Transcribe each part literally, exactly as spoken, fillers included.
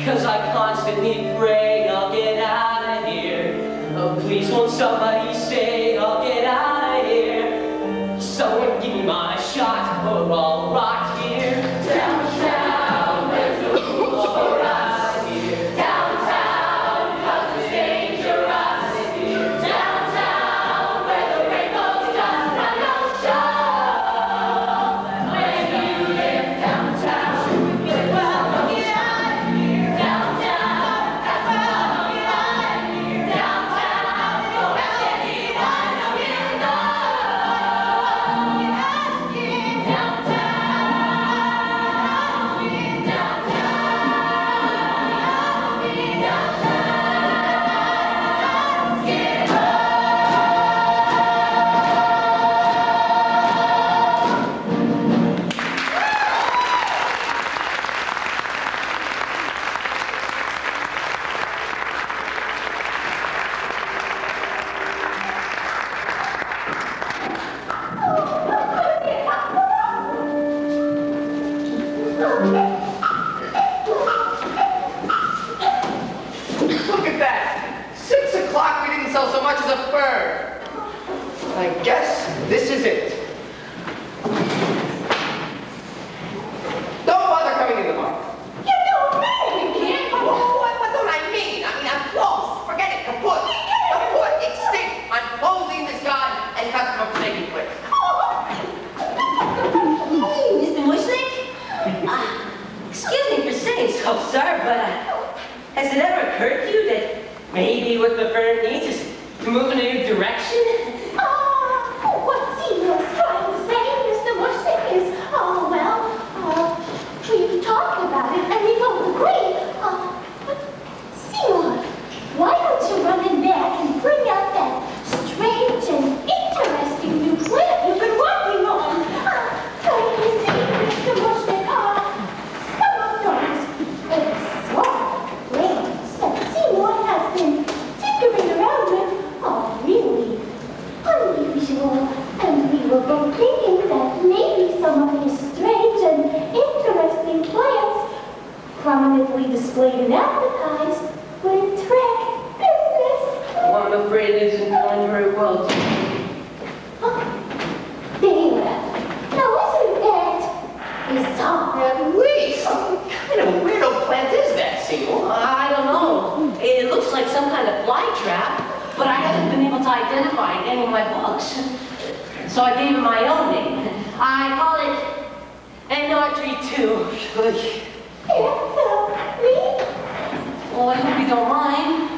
'cause I constantly pray I'll get out of here. Oh, please won't somebody say I'll get out of here. Someone give me my shot or I'll rot here. Downtown, there's no rules for us here. Downtown, 'cause it's dangerous here. Downtown, where the rainbows just run no show. When you live downtown, get well, get out of here. Downtown, that's where I'll get out of here. Downtown, no matter what, no window. Get out of here. Downtown, we're downtown, we're downtown. Get up. Look at that! Six o'clock, we didn't sell so much as a bird. I guess this is it. Don't bother coming in the market. You don't mean you can't? Oh, what, what don't I mean? I mean, I'm closed. Forget it. Kaput. Kaput. Extinct. I'm closing this garden and customer from taking place. Hey, Mister Mushnik? Uh, excuse me for saying so, sir, but uh, has it ever occurred to you that maybe what the firm needs is to move in a new direction? Oh, what Seymour's trying to say, Mister Mushnik, is, oh, well, uh, we've talked about it and we both agree. Uh, but Seymour, why don't you run in back and bring out that strange and interesting new plant you've been working on? Uh, don't you see, Mister Mushnik, uh, some of those exotic plants that Seymour has been tinkering around with are really unusual, and we were both thinking that maybe some of these strange and interesting plants, prominently displayed and advertised, would attract business. Well, I'm afraid it isn't going very well. Huh? There. Now isn't that bizarre? At least, what kind of weirdo plant is that, Seymour? I don't know. It looks like some kind of fly trap, but I haven't been able to identify it in any of my books. So I gave it my own name. I call it an archery two. Yeah, so, me? Well, I hope you don't mind.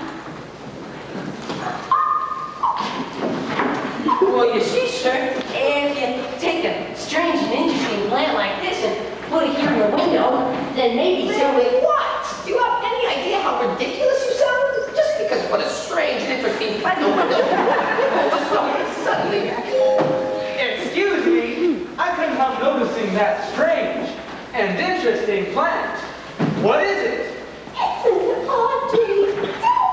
Well, you see, sir, if you take a strange and interesting plant like this and put it here in the window, then maybe Really? What? Do you have any idea how ridiculous you sound? Just because you put a strange and interesting plant in the window. Just so suddenly. Excuse me, I couldn't help noticing that strange and interesting plant. What is it? It's an archery.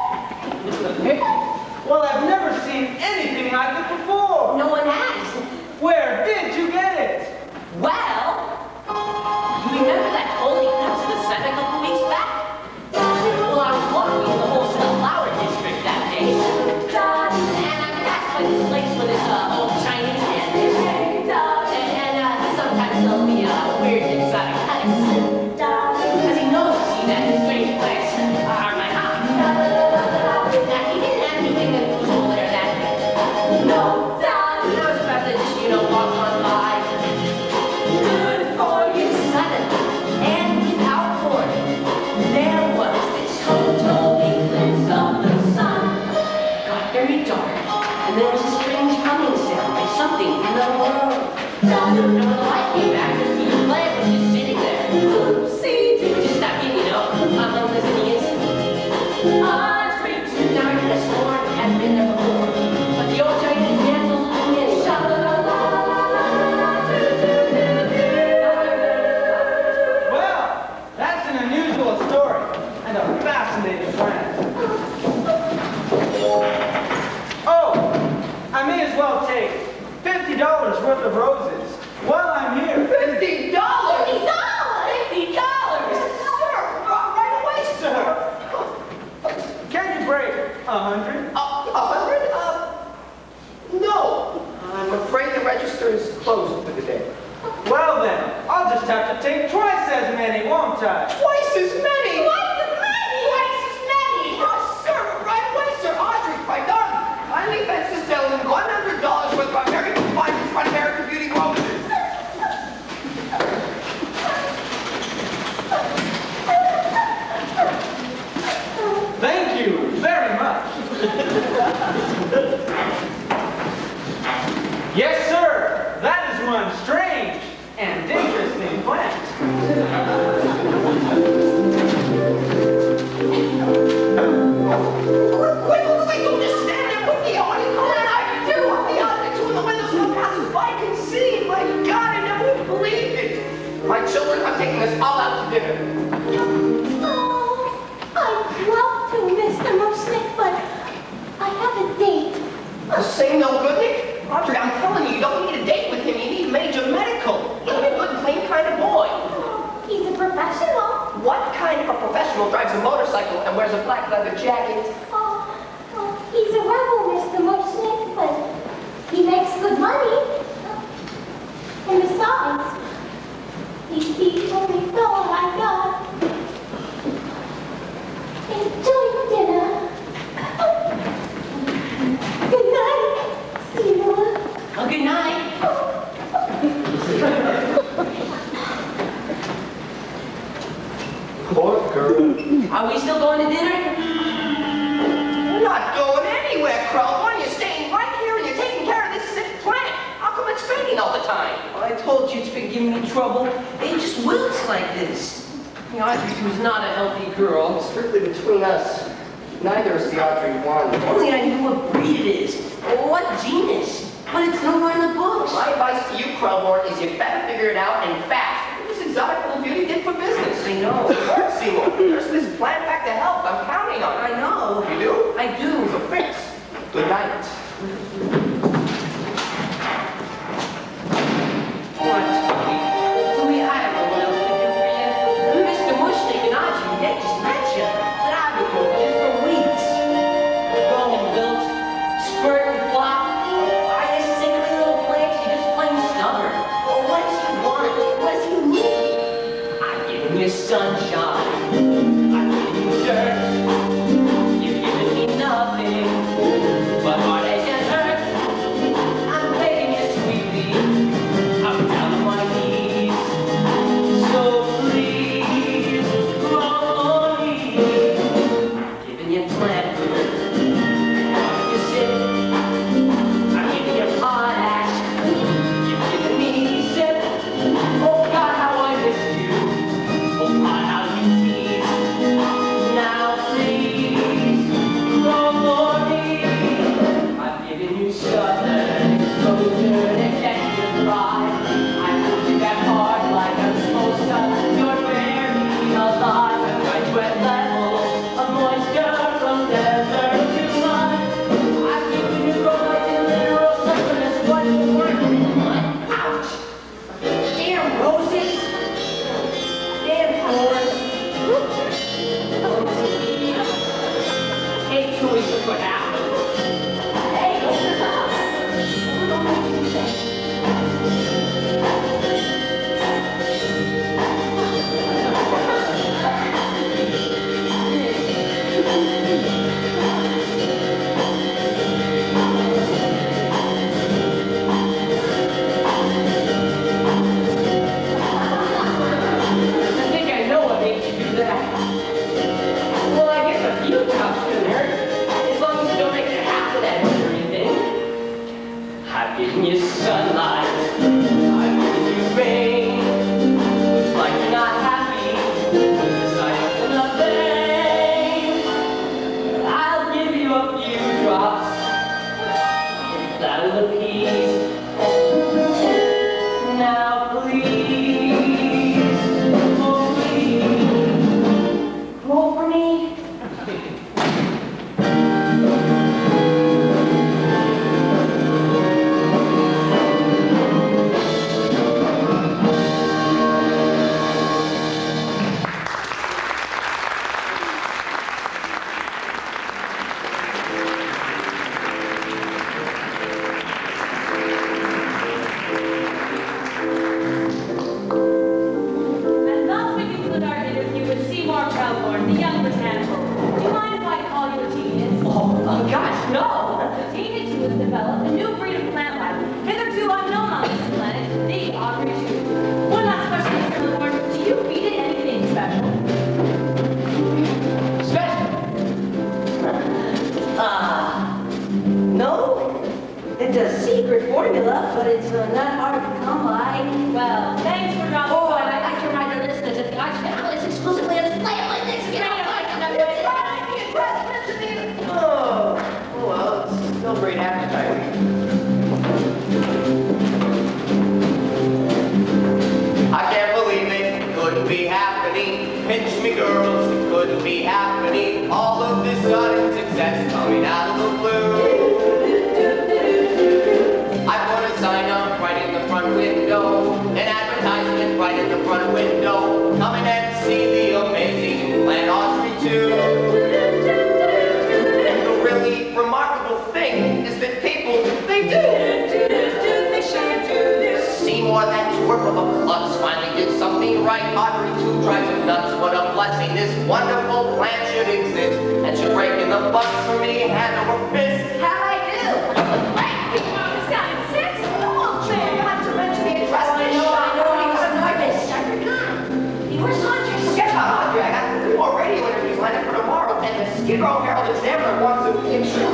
Well, I've never seen anything like it before. no one has. Where did you get it? Well, you remember that holy eclipse of the sun a couple weeks back? Well, I was walking in the wholesale flower district that day. And I passed by this place where this uh, old Chinese man is. And, and uh, sometimes there'll be uh, weird exotic cuts. Because he knows to see that strange plants are my hobby. Now, he didn't have anything unusual there that day. No, I was about to just, you know, walk on by. Good for you, suddenly, and without warning, there was this total eclipse of the sun. Got very dark, and there was a strange humming sound like something in the world. And when the light came back, this blue plant was just sitting there. Oopsie, just stuck in, you know, I'm listening in. Ah, it's pretty too dark, and the storm hadn't been there before. But the old Chinese man was looking in, Well, that's an unusual story and a fascinating plant. Oh, I may as well take fifty dollars worth of roses while I'm here. Fifty dollars? Fifty dollars! Fifty dollars! Sir, right away, sir. as many. Twice as many! Twice as many. Oh, sir, right away, sir. Audrey, my darling. Kindly fence to sell in one hundred dollars worth of American Fine in front of American Beauty roses. Thank you very much. Yes, sir. That is one strange and interesting plant. Wait, wait, wait, don't just stand there with the audience. What did I do? The audience when the windows come passers-by can see. My God, I never would believe it. My children are taking us all out to dinner. Oh, I'd love to, Mister Mushnick, but I have a date. Uh, say no good, Nick? Audrey, I'm telling you, you don't need a date with him. You need major medical. He's a good, clean kind of boy. Oh, he's a professional. What kind of a professional drives a motorcycle and wears a black leather jacket? Oh, oh, he's a rebel, Mister Mushnick, but he makes good money. And besides, he's the only fellow I got. Enjoy dinner. Good night, Seymour. Oh, good night. Poor girl. Are we still going to dinner? We're not going anywhere, Crow. Why are you staying right here and you're taking care of this sick plant? How come it's fading all the time? I told you it's been giving me trouble. It just wilts like this. The Audrey was not a healthy girl. Strictly between us, neither is the Audrey one. Only I knew what breed it is, or what genus. But it's nowhere in the books. My advice to you, Crowborn, is you better figure it out and fast. What this exotic little beauty did for business. I know. It works, Seymour. There's this plant back to health. I'm counting on I it. know. You do? I do. So fix. Good night. What, Tony? Louis, I don't know what else to do for you. Mister Mushnick and Audrey, they just met you. But I've been working just for weeks. Grown and built, spurt and flop. I just sickly little plants, you're just plain stubborn. Well, what does he want? What does he need? I've given you sunshine. I've given you dirt. You've given me nothing but heartache and hurt. I'm begging you sweetly. I'm down on my knees. So please, call on me. I'm giving you plant food. You sick. I'm giving you potash. You've given me zip. Oh God, how I missed you. Oh God, how you tease. girls, it couldn't be happening. All of this sudden success coming out of the blue. I put a sign up right in the front window, an advertisement right in the front window. Come in and see the amazing Plant Austria two. And the really remarkable thing is that people, they do. They sure do. Seymour, that twerp of a klutz, finally did something right. Audrey too drives him nuts. What a blessing this wonderful plant should exist. And should break in the bucks for me, hand over fist. How'd I do? Great! You sounded sexy. Oh, man, not to mention the interest in I know, I know, I was nervous. I forgot. Where's Audrey? Forget about Audrey. I got three more radio interviews lined up for tomorrow, and the Skid Row Herald Examiner wants a picture.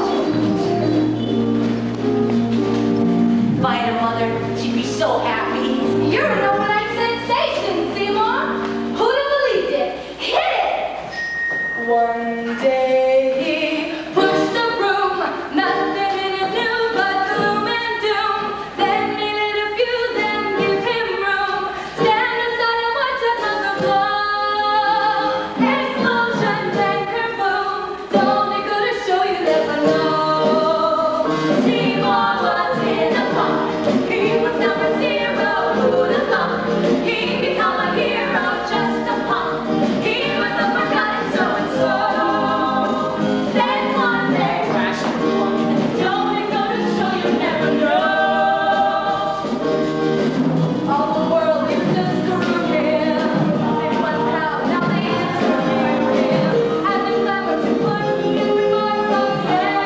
Find her mother. She'd be so happy. You're an overnight sensation, Seymour. Who'd have believed it? Hit it! One day he pushed the broom. Nothing in it new but gloom and doom. Then he lit a fuse and gave him room. Stand aside and watch another blow. Explosions and kerboom. Don't it go to show you never know. Seymour was in a pump. He was number zero. Who'd have thought? He'd become a hero, just a pump. He was a forgotten so-and-so. Then one day, crash and boom. Don't it go to show you never know. All the world used to screw him. They was proud, now they interview him. And the glamour to put everyone from him.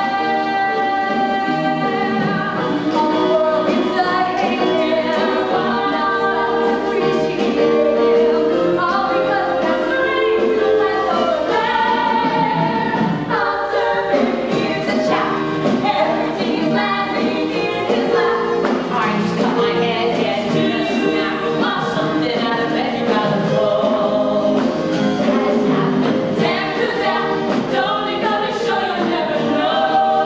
All the world used to hate him. Now some appreciate him. All because that's the rain to let over there. Observing, here's a chap. Everything's laughing in his lap. I just cut my head, head to the snap. Lost something out of bed, you gotta go. Has happened, damn to death. Don't it go to show you never know.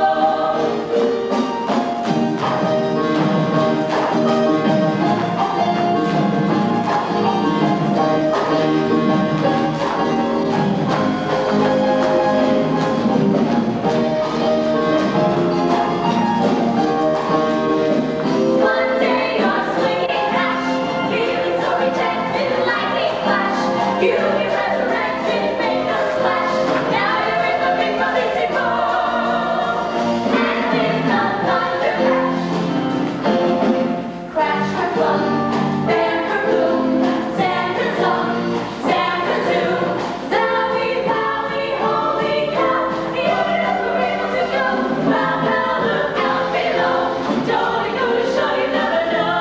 One day you're swinging cash, feeling so rejected, lightning flash. You be resurrected, make a splash. Now you're in the big publicity and with the thunder crash. Crash her plum, bam her boom, sand her song, sand her zoom. Zowie, powie, holy cow, the only else we're able to go. Well, now look out below, don't it go to show you never know.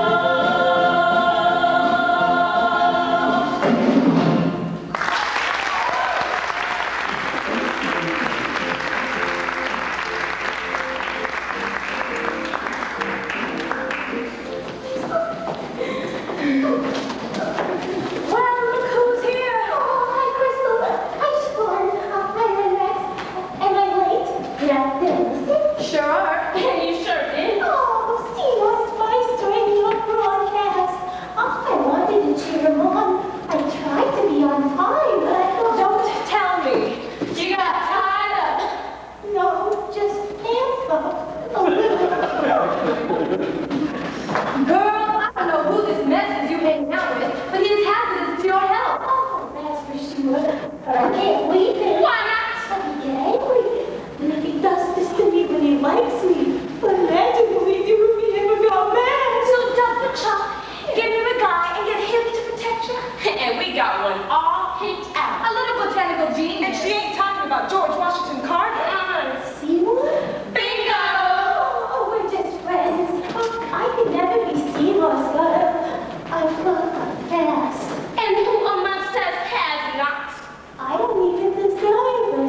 Well, look who's here. Oh, hi, Crystal. I just won. Uh, I'm in next. Am I late? Yeah, did I miss it? Sure, you sure did. Oh, Seymour spiced during your broadcast. Oh, I wanted to cheer him on. I tried to be on time, but I thought... Don't tell me. You got tied up. No, just pants up. A little. Girl, I don't know who this mess is you hanging out with, but he's hazardous to your health. Oh, that's for sure. But I can't leave him. Why not? I'll get angry. And if he does this to me when he likes me, imagine what he'd do if he ever got mad. So dump the chop, get him a guy, and get him to protect you. And we got one all picked out. A little botanical genius. And she ain't talking about George Washington Carver. Seymour? Bingo! Oh, we're just friends. Oh, I could never be Seymour's daughter. I love her fast. And who amongst us has not? I don't even deserve her.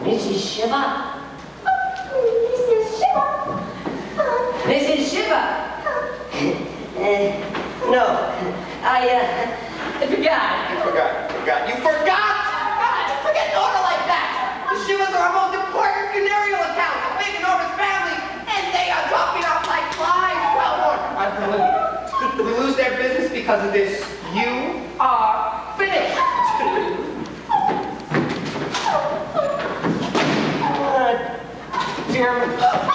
Missus Shiva? Missus Shiva? Uh, Missus Shiva? uh, no, I, uh, I forgot. You forgot. Forgot. You forgot! Forget an order like that! The Shivas are our most important funereal account, a big enormous family, and they are dropping off like flies. Well, Lord, I believe we lose their business because of this. You are finished. uh, dear.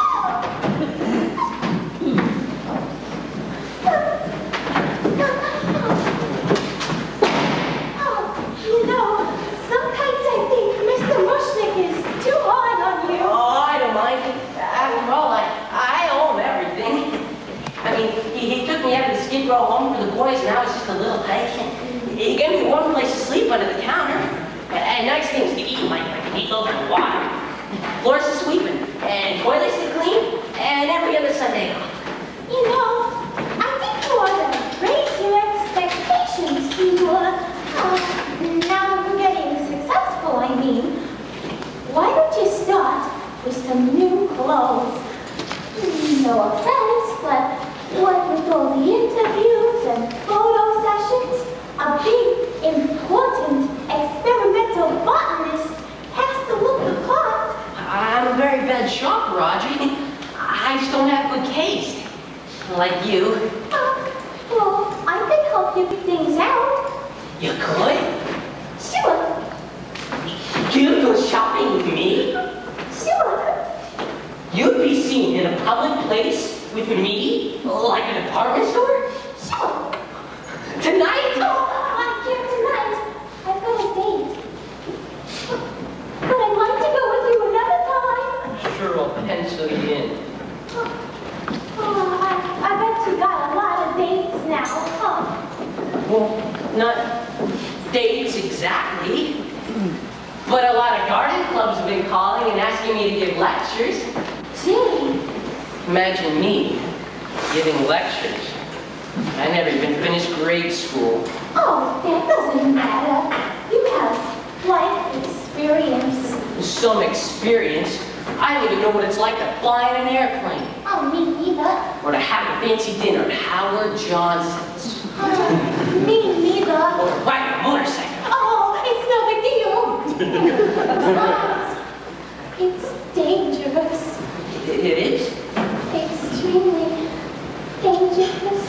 You know, sometimes I think Mister Mushnick is too hard on you. Oh, I don't mind. After all, I, I owe him everything. I mean, he, he took me out of the skid row home for the boys, and I was just a little patient. He gave me one place to sleep under the counter, and nice things to eat, like, like meatloaf and water. Floors to sweeping, and toilets to clean, and every other Sunday off. You know, I think you ought to raise your expectations, Seymour. Uh, now that we're getting successful, I mean. Why don't you start with some new clothes? No offense, but what with all the interviews and photo sessions, a big, important, experimental botanist has to look the part. I'm a very bad shopper, Audrey. I just don't have good taste. Like you. Uh, well, I could help you pick things out. You could? Sure, You'd go shopping with me? sure. You'd be seen in a public place with me? Like a department store? Sure. Tonight? Oh, I can't tonight. I've got a date. But I'd like to go with you another time. Sure, I'll pencil you in. Oh, I, I bet you got a lot of dates now, huh? Well, not dates exactly, but a lot of garden clubs have been calling and asking me to give lectures. Gee. Imagine me giving lectures. I never even finished grade school. Oh, that doesn't matter. You have life experience. Some experience. I don't even know what it's like to fly in an airplane. Oh, me neither. Or to have a fancy dinner at Howard Johnson's. Uh, me neither. Or to ride a motorcycle. Oh, it's no big deal. Besides, it's dangerous. It, it is? Extremely dangerous.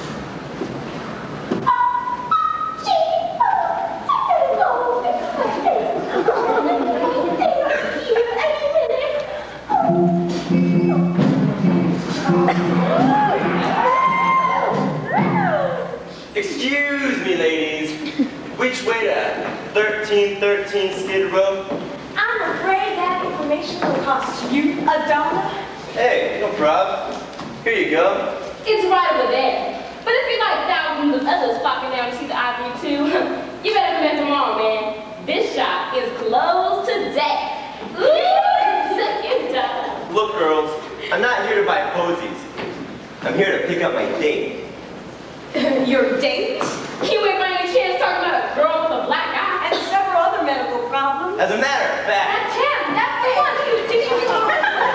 Excuse me, ladies. Which way to thirteen thirteen Skid Row? I'm afraid that information will cost you a dollar. Hey, no problem. Here you go. It's right over there. But if you like thousands of others popping down to see the ivory too, you better come in tomorrow, man. This shop is closed today. Ooh, suck your dollar. Look, girls, I'm not here to buy posies. I'm here to pick up my date. Your date? You ain't by any chance talking about a girl with a black eye? And several other medical problems. As a matter of fact, That's him. That's the one. He was teaching me the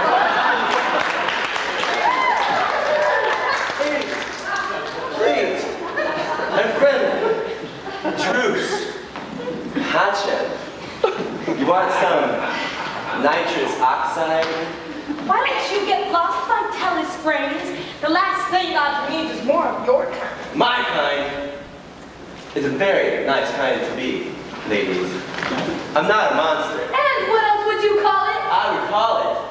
please, I'm friendly. Truce. Hacha. You want some nitrous oxide? Why don't you get lost by telescreens? The last thing God needs is more of your kind. My kind is a very nice kind to be, ladies. I'm not a monster. And what else would you call it? I would call it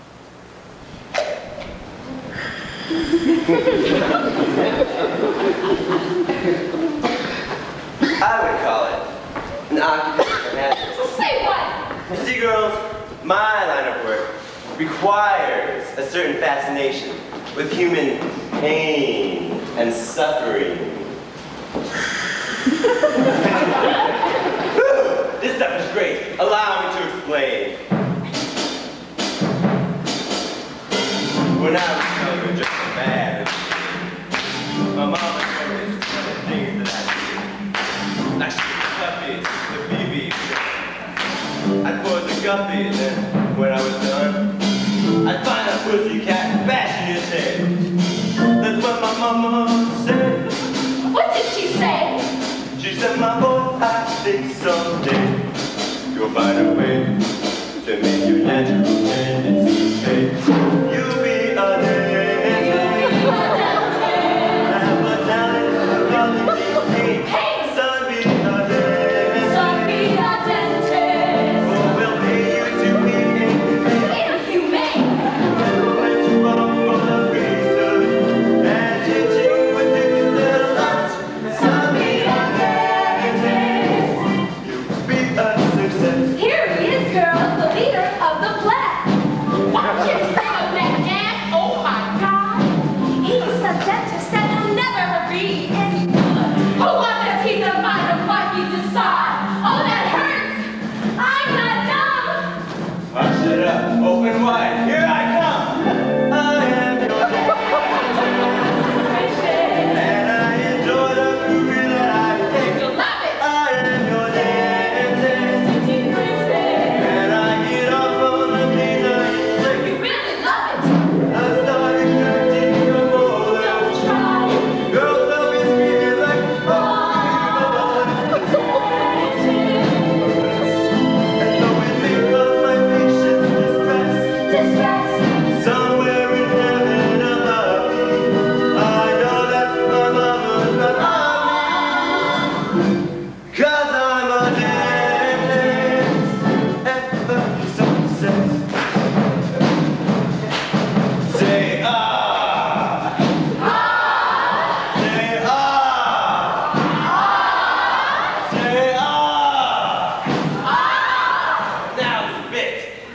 I would call it an occupational hazard. Say what? You see, girls, my line of work requires a certain fascination with human pain and suffering. This stuff is great. Allow me to explain. When I was younger, just a man, my mama told me some of the things that I did. I shoot the puppies, the B Bs. I'd pose a guppy, and then when I was done, I'd find a pussycat and bash in his head. That's what my mama said. What did she say? She said, my boy, I think someday you'll find a way to make your natural tendencies pay. You'll be a dancer. Have a talent for loving things. Hey! Son, be a dancer. Son, be a dentist. For we'll pay you to be inhumane. Inhumane. When you walk for the reason and teaching with you the light. Son, be a dentist. You'll be a success. Here he is, girls, the leader of the black. Watch him sing of that dance. Oh my God. He's a dentist that will never be any good. Who wants to see the mind of what you decide? Oh, that hurts. I'm not dumb. Ah, shut up. Open wide. Here I come. I am your and I enjoy the movie that I take. You love it. I am your dentist, and I get off on the pizza you lick. You really love it. I started connecting your motor. Don't try. Girls love me screaming like, oh, and though it may cause my patience distress, Distress. somewhere in heaven above me, I know that my mama's not on me. Cause I'm a dentist, and the success. Say ah, say ah, say ah. Now spit.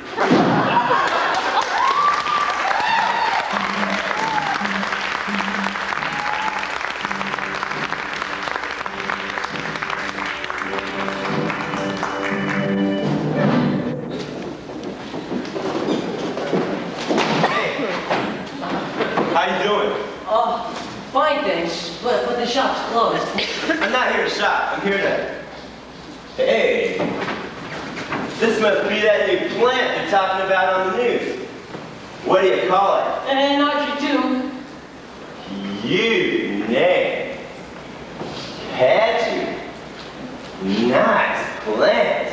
Hey, how you doing? Oh, fine, thanks. But, but the shop's closed. I'm not here to shop. I'm here to. Hey, this must be that new plant they're talking about on the news. What do you call it? And Audrey, too. You name. Had you. Nice plant.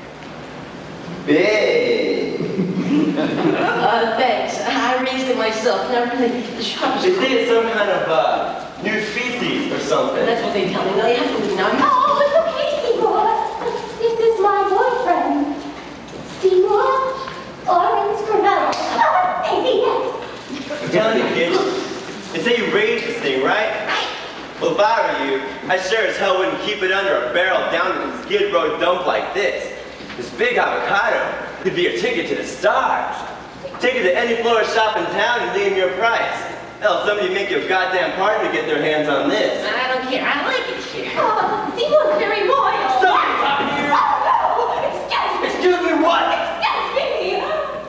Big. Uh, thanks. I raised it myself. Now, really, the shop is They closed. say it's some kind of uh, new species or something. That's what they tell me. Now, you have to leave now. Oh, it's okay, Seymour. This is my boyfriend. Seymour Orange Cornell. Oh, baby, yes. I'm telling you, kid. They say you raised this thing, right? Well, if I were you, I sure as hell wouldn't keep it under a barrel down in a skid row dump like this. This big avocado could be your ticket to the stars. Take it to any florist shop in town and name your price. Hell, somebody make you a goddamn party to get their hands on this. I don't care. I like it here. Oh, Seymour's very loyal. Stop talking here! Oh, no. Excuse me. Excuse me, what? Excuse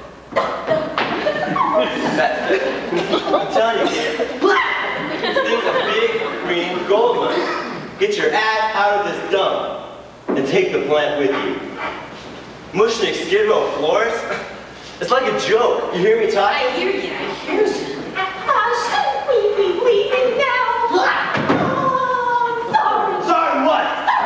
me. That's it. I'm telling you, kid. This thing's a big green gold mine. Get your ass out of this dump and take the plant with you. Mushnick Skid Row floors? It's like a joke. You hear me I talking? hear you. I hear you. Uh, shouldn't we be leaving now? Oh, sorry. Sorry, what?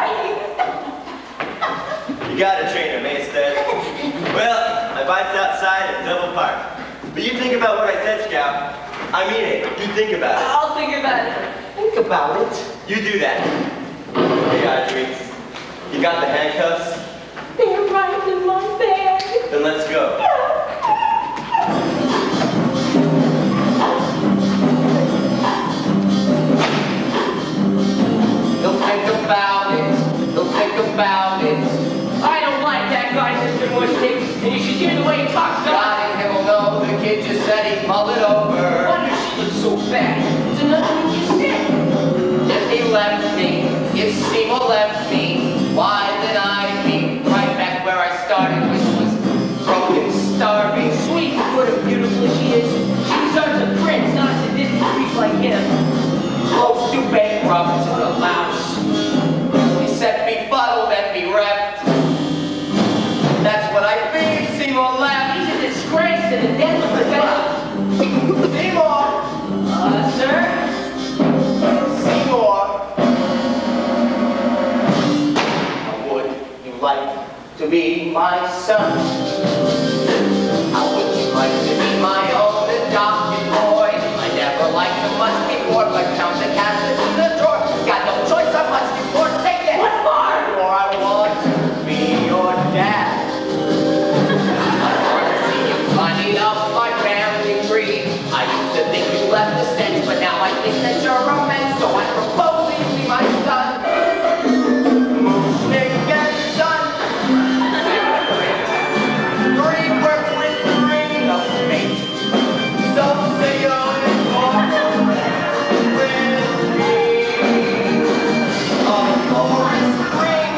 Sorry. You got a trainer, Maysted. Well, my bike's outside at double park. But you think about what I said, Scout. I mean it. You think about it. I'll think about it. Think about it. You do that. Hey, Audrey. You got the handcuffs? They're right in my bag. Then let's go. Don't think about it. Don't think about it. I don't like that guy, Mister Mushnick, and you should hear the way he talks to us. God in heaven know, the kid just said he'd mull it over. Why does she look so bad? It's another thing you said. If he left me, if Seymour left me, why did I be right back where I started, which was broken, starving? Sweet, good and beautiful she is. She deserves a prince, not a sadistic creep like him. Close to bankrupt to the louse. He said befuddled and bereft. That's what I Seymour! Uh, sir? Seymour! Would you like to be my son? How would you like to be my own adopted boy? I never liked him much before, but count the cats in the drawer. Got no choice, I must do more. Take it! What more? For I want to be your dad. Climbing up my family tree. I used to think you left the stench, but now I think that you're a man, so I'm proposing to be my son. Mooshnick and son. Three words with three of fate. So say you're important with me. Of course, spring.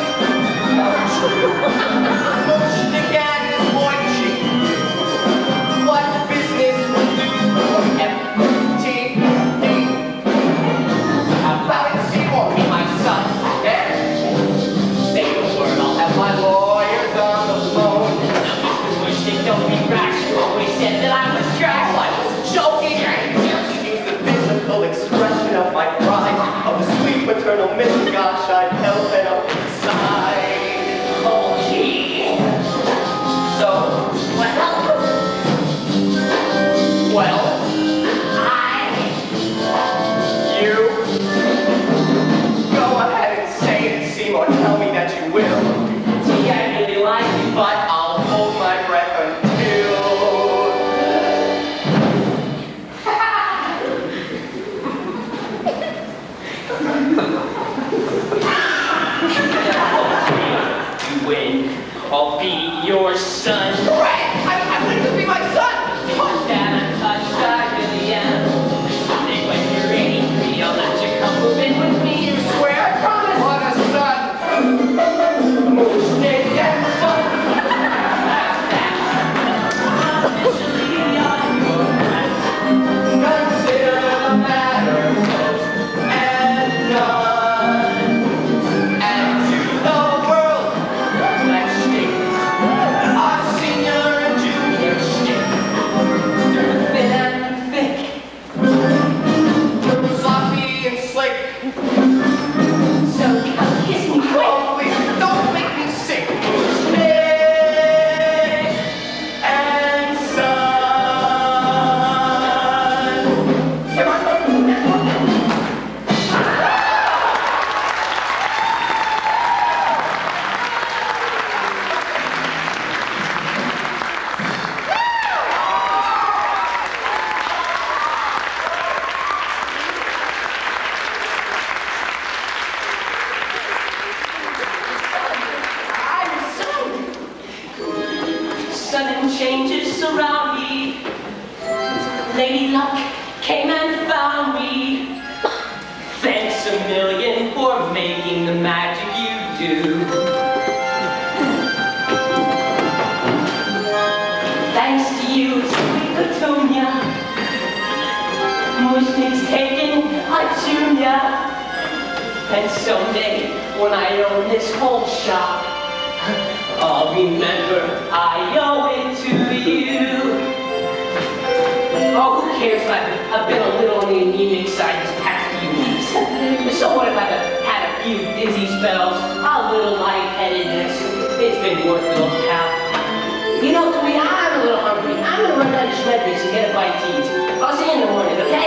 Mooshnick and his boy cheek. What business would do for M T V? How about it, Seymour, be my son? There. Say the word, I'll have my lawyers on the phone. Bushnick, don't be rash. You always said that I was trash. I was joking. You used the physical expression of my pride, of the sweet maternal myth. Gosh, I'd help it up inside. Oh, gee. So, well, well, I, you, go ahead and say it, Seymour. Tell me that you will. Gee, I really like you, But I'll hold my breath until. you win. I'll be your son. Hooray! I, I want to be my son! Put that untouched, I really am. Someday when you're eighty-three, I'll let you come move in with me. You swear? I promise! What a son! Mooshnick and son! That's that. Officially on your right. Consider the matter closed and done. And to the world, let's stick our senior and junior stick. Thin and thick. Sloppy and slick. So come kiss me quick. Oh, please, don't make me sick. Mooshnick and son. Come on. Sudden changes surround me. Lady Luck came and found me. Thanks a million for making the magic you do. Thanks to you, sweet Petunia. Mooshnick's taken a junior. And someday, when I own this whole shop, I'll remember I owe it to you. Oh, who cares if I've, I've been a little on the anemic side these past few weeks? So what if I've had a few dizzy spells, a little lightheadedness? It's been worth it, old pal. You know, to me, I'm a little hungry. I'm gonna run down to Schmedrick's and get a bite to eat. I'll see you in the morning, okay?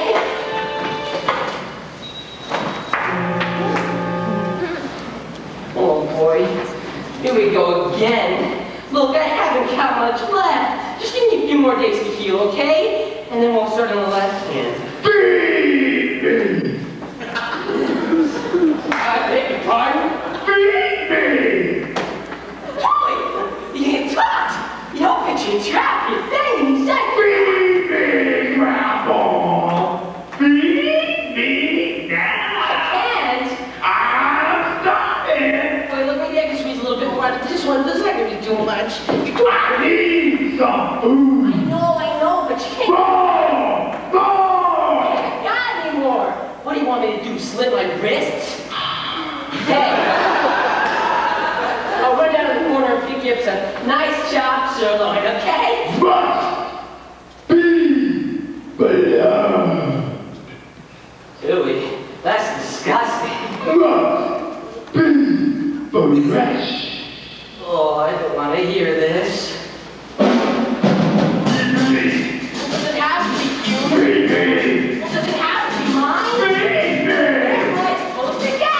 Oh boy. Here we go again. Look, I haven't got much left. Just give me a few more days to heal, okay? And then we'll start on the left hand. I beg your pardon? Totally. You get caught. You don't pitch your trap. You're banging inside. I can't. Wait, look, maybe I can squeeze a little bit more out of this one. This is not going to be too much. You're too I need some food. I know, I know, but you can't. Go! Go! I ain't got any more. What do you want me to do, slit my wrists? Hey. I'll run down to the corner and pick you up some nice chopped sirloin, okay? But be hear this. Does it have to be you? Does it have to be mine? Where am I supposed to get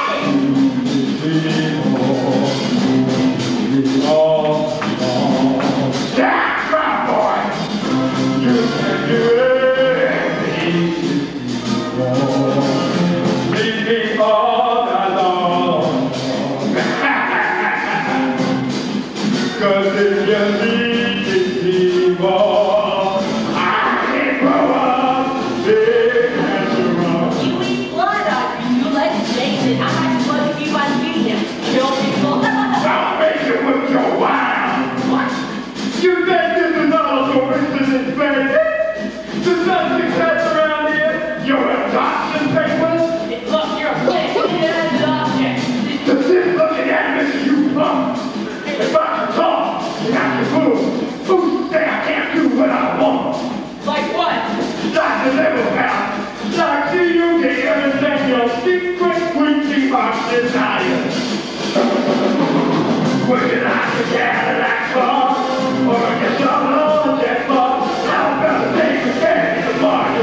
it? That's right, boy. You can do anything you want. Leave me all alone. Cause if you need me more, I can grow up big and strong. You eat blood, Audrey. You let's face it. I might as well keep on feeding him. Kill people. I'll make it with your wild. What? You think this is all coincidence, baby? There's nothing success around here. Your adoption papers. Look, you're a plant. You're an object. Just sit looking at me, you punk. If I can talk, you have to move. Who say I can't do what I want? Like what? Like the level house. Like see you get everything your secret squeaky box desires. Would you like a Cadillac car? Or a guitar on a jet bar? How about a take a cab in the morning?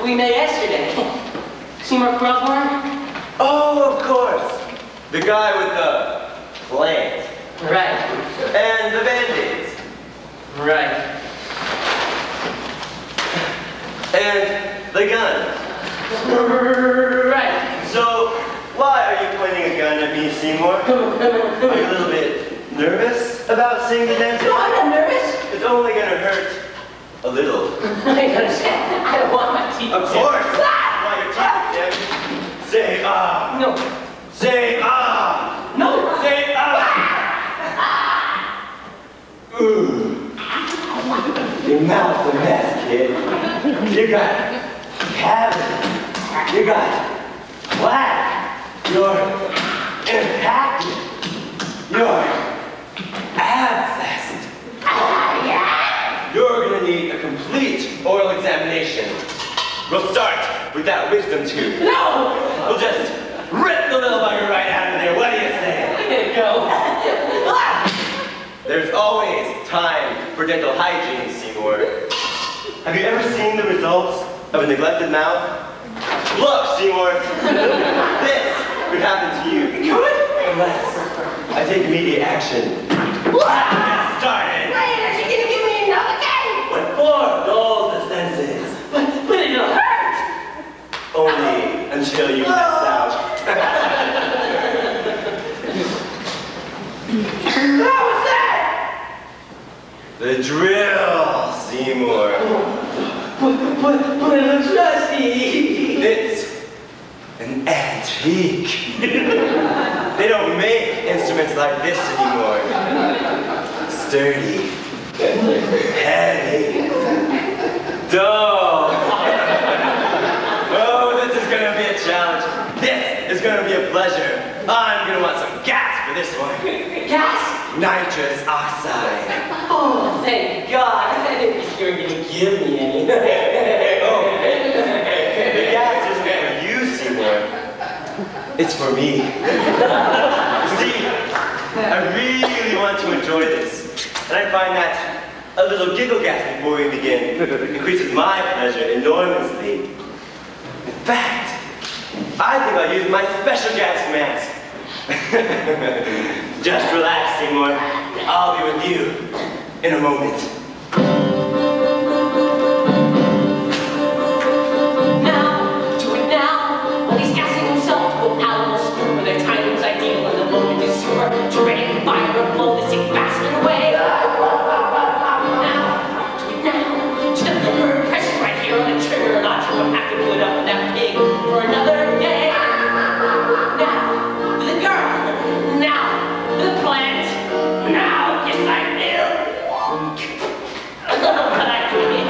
we met yesterday. Seymour Crawford? Oh, of course. The guy with the plant. Right. And the band-aids. Right. And the gun. Right. So, why are you pointing a gun at me, Seymour? Are you a little bit nervous about seeing the dentist? No, I'm not nervous. It's only gonna hurt a little. I understand. I don't want my teeth. Of course! Why your teeth, Deb? Say ah! No. Say ah! No. Say ah! Ooh. Your mouth's a mess, kid. You got cavity. You got plaque. You're impacted. You're abscessed. You're gonna need a complete oral examination. We'll start with that wisdom tooth. No. We'll just rip the little bugger right out of there. What do you say? Let it go. There's always time for dental hygiene, Seymour. Have you ever seen the results of a neglected mouth? Look, Seymour. This could happen to you. Good? Unless I take immediate action. Get started. Wait, are you gonna give me another game? What for? Dulls the senses. But, but it'll hurt. Only until you pass out. What was that? The drill, Seymour. But, but, but it looks rusty. It's an antique. They don't make instruments like this anymore. Sturdy, heavy, dull. Oh, this is gonna be a challenge. This is gonna be a pleasure. I'm gonna want some gas for this one. Gas? Nitrous oxide. Oh, thank God. I didn't think you were gonna give me any. Oh, the gas isn't for you, Seymour. It's for me. See, I really want to enjoy this. And I find that a little giggle gas before we begin increases my pleasure enormously. In fact, I think I'll use my special gas mask. Just relax, Seymour. I'll be with you in a moment. Now, do it now. While he's gassing himself to a powerless, where their timing's ideal and the moment is sure to rain and fire and blow the sick bastard away. Now, do it now. To the finger, press right here on the trigger, or not you won't have to put up with that pig for another day. Now, the girl. Now, the plant. Now, yes I do. But I couldn't.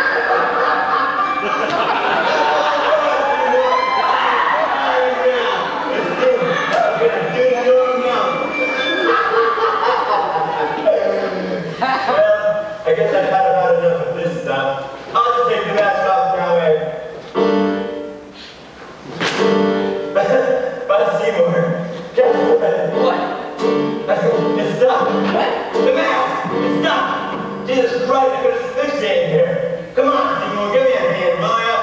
Well, I guess I've had about enough of this stuff. I'll just take the mask off and throw it. But Seymour, guess what? What? It's stuck. What? The mask! It's stuck! Jesus Christ, I could have fixed it in here. Come on, Seymour, give me a hand, will ya?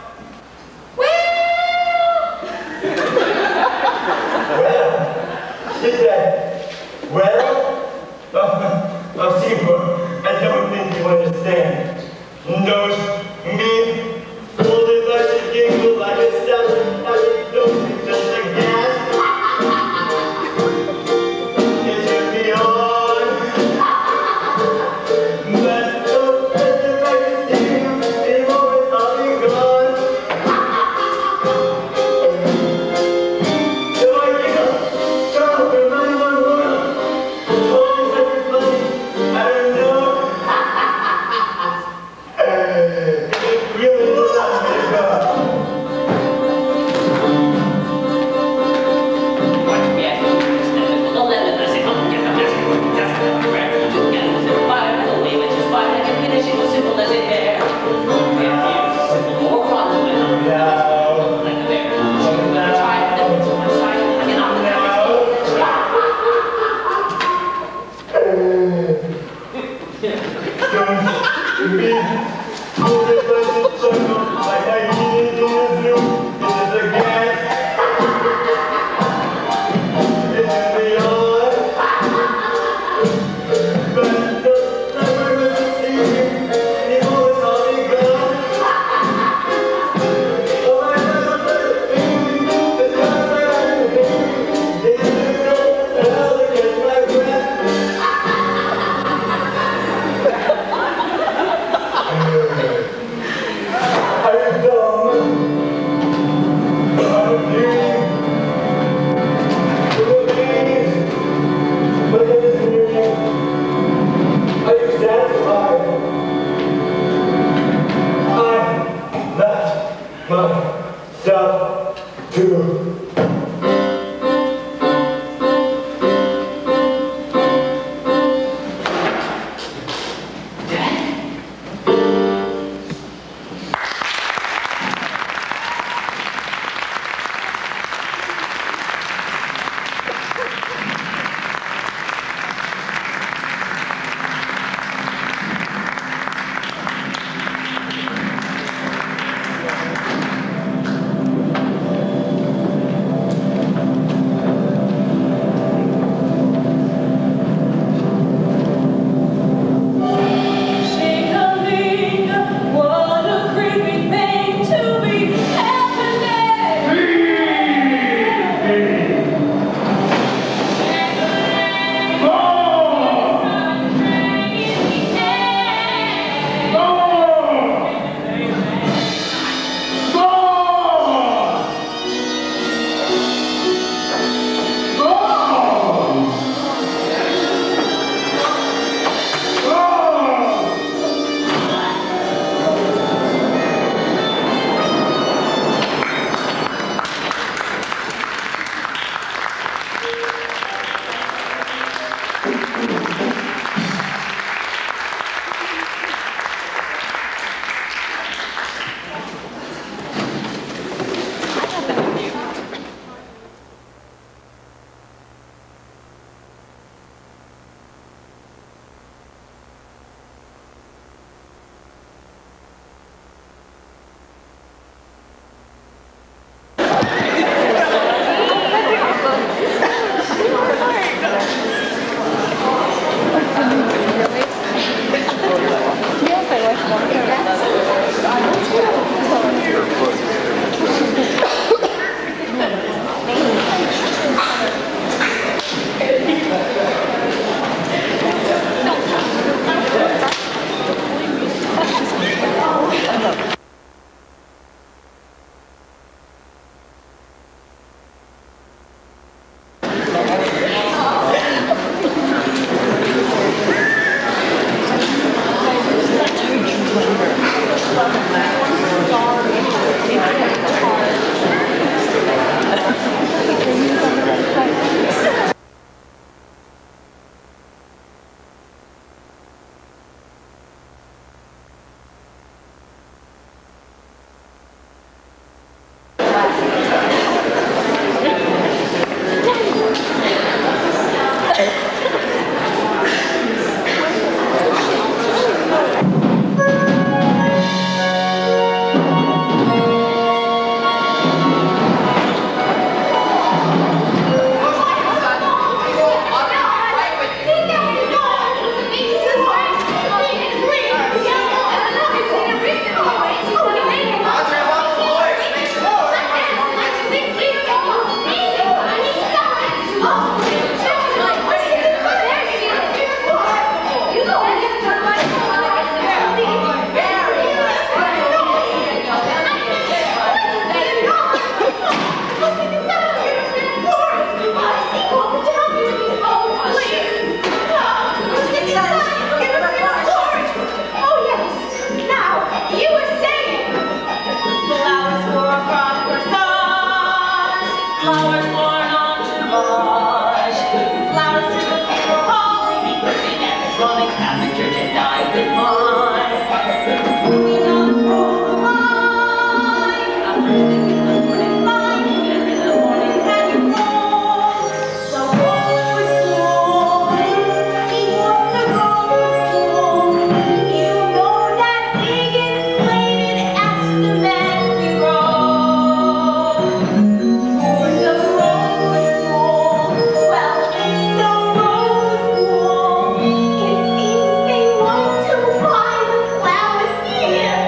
Well, she said, well, oh, oh, Seymour, I don't think you understand. Knows me, hold it like a giggle, like a step, like a don't just like gas. You turn me on, but don't let the right Here.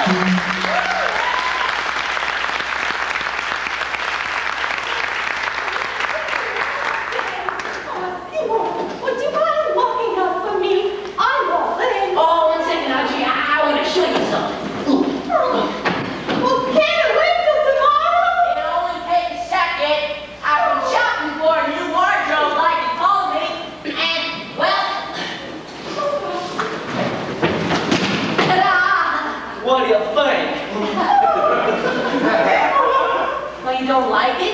Would you mind walking up for me? I'm all in. Oh, one second, Audrey. I, I want to show you something. Well, can't it wait till tomorrow? It'll only take a second. I've been shopping for a new wardrobe like you told me. And, well... Ta-da! What do you think? Well, you don't like it?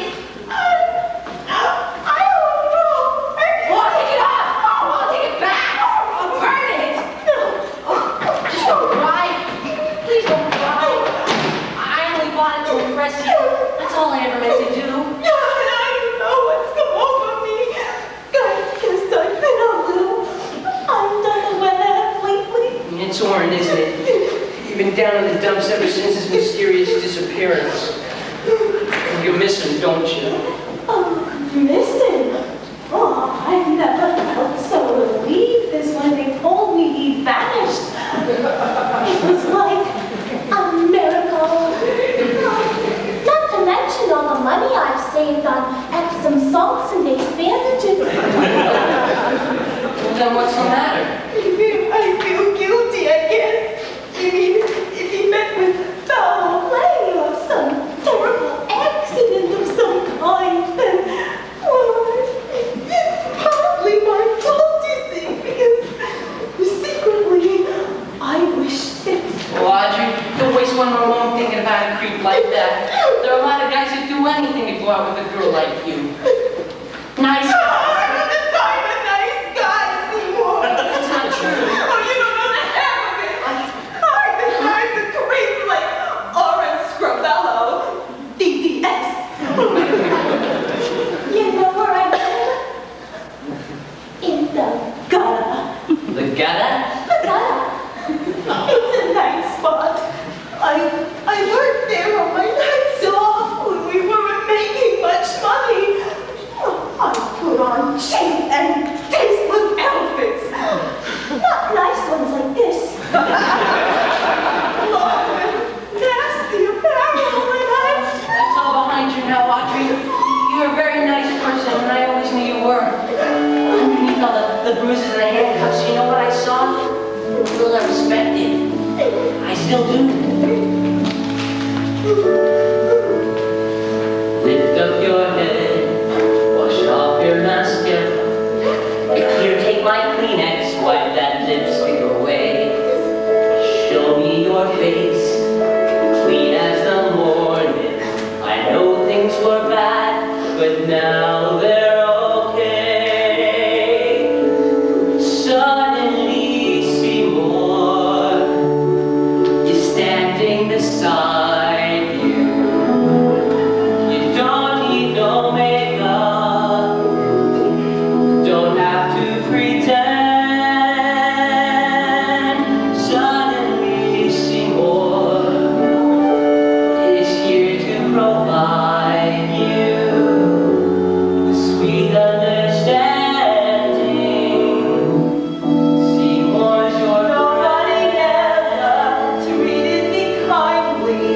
Well, take it off! I'll take it back! I'll burn it! Just don't cry. Please don't cry. I only bought it to impress you. That's all I ever meant to do. I don't know what's come over me. I guess I've been a little under the weather lately. It's Orin, isn't it? You've been down in the dumps ever since his mysterious disappearance. You miss him, don't you? Oh, missing. Oh, I've never felt so relieved as when they told me he vanished. It was like a miracle. Not to mention all the money I've saved on Epsom salts and base bandages. Well, then what's the matter? I feel guilty, I guess. I mean, if he met with foul play or some terrible accident of some kind, then, well, it's partly my fault, you see, because secretly, I wish that... Well, Audrey, don't waste one more moment thinking about a creep like that. There are a lot of guys who'd do anything to go out with a girl like you. Nice guy. I'm a nice guy, Seymour. That's not true. Oh, you don't know the half of it. I'm the kind of creep like Oren Scrabello, D D S. You know where I am? In the gutter. The gutter? The gutter. It's a nice spot. I I worked there on my nights off when we weren't making much money. I put on cheap and tasteless outfits. Not nice ones like this. Long and nasty apparel and I... That's all behind you now, Audrey. You're a very nice person, and I always knew you were. Underneath all the, the bruises and the handcuffs, you know what I saw? People I respected. I still do. Lift up your head, wash off your mascara. Here, take my Kleenex, wipe that lipstick away. Show me your face, clean as the morning. I know things were bad, but now they're okay. Suddenly, Seymour, you're standing beside you. You don't need no makeup, don't have to pretend. Suddenly, Seymour is here to provide you with sweet understanding. Seymour's your nobody ever treated me kindly.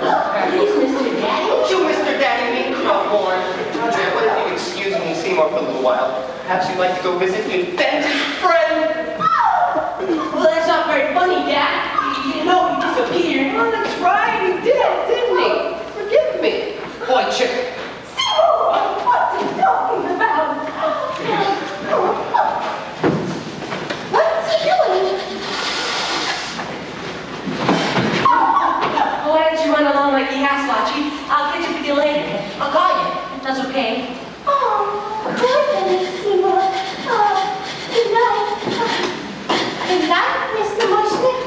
Please, Mister Daddy. Don't you, Mister Daddy, mean Crowborn. Andrea, what if you excuse me, Seymour, for a little while? Perhaps you'd like to go visit your dentist friend? Well, that's not very funny, Dad. You know he disappeared. Oh, that's right, he did, didn't he? Forgive me. Boy, Chip. Seymour, what's he talking about? What's he doing? Why don't you run along like he has, Lachi? I'll catch up with you later. I'll call you. That's okay. Oh, goodness, Seymour. Oh, good night. Good night, Mister Mushnick.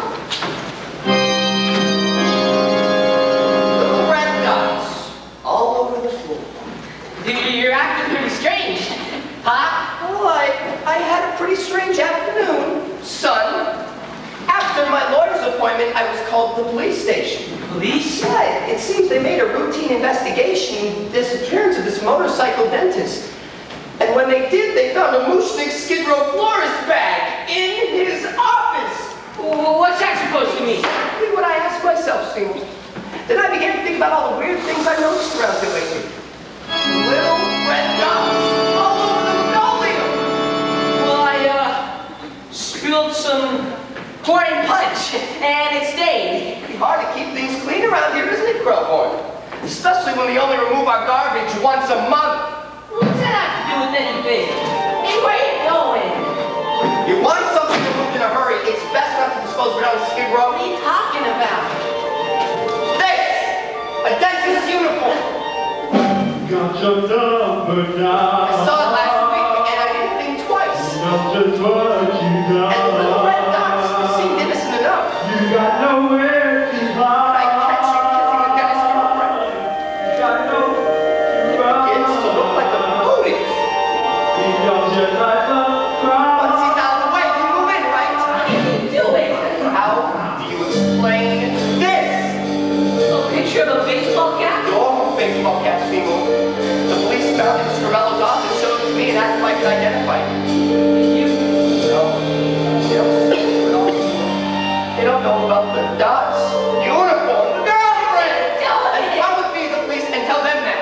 Little red dots all over the floor. You're acting pretty strange. Huh? Well, I, I had a pretty strange afternoon, son. After my lawyer's appointment, I was called to the police station. Police? Yeah, it, it seems they made a routine investigation into the disappearance of this motorcycle dentist. And when they did, they found a Mushnick Skid Row florist bag in his office. Well, what's that supposed to mean? Exactly what I asked myself, Seymour. Then I began to think about all the weird things I noticed around here lately. Little red dots all over the linoleum. Well, I, uh, spilled some pouring punch, and it stained. It's hard to keep things clean around here, isn't it, Crowborn? Especially when we only remove our garbage once a month. What's that have to do with anything? Hey, where are you going? You want something removed in a hurry, it's best not to dispose of it on Skid Row. What are you talking about? This! A dentist's uniform! Got your number now. I saw it last week, and I didn't think twice. That's just what you got. And the little red dots, they seemed innocent enough. You got nowhere to hide. I catch you kissing the dentist's girlfriend. You got nowhere to run. Begins to look like a motive. He got you like a crowd. Once he's out of the way, you move in, right? What are you doing? How do you explain this? A picture of a baseball cap? Your baseball cap, Seymour. The police found it in Scrivello's office, showed it to me, and acted like it identified it. You... No. They don't know. They don't know about the dots. Uniform. The girlfriend! And come with me to the police and tell them that.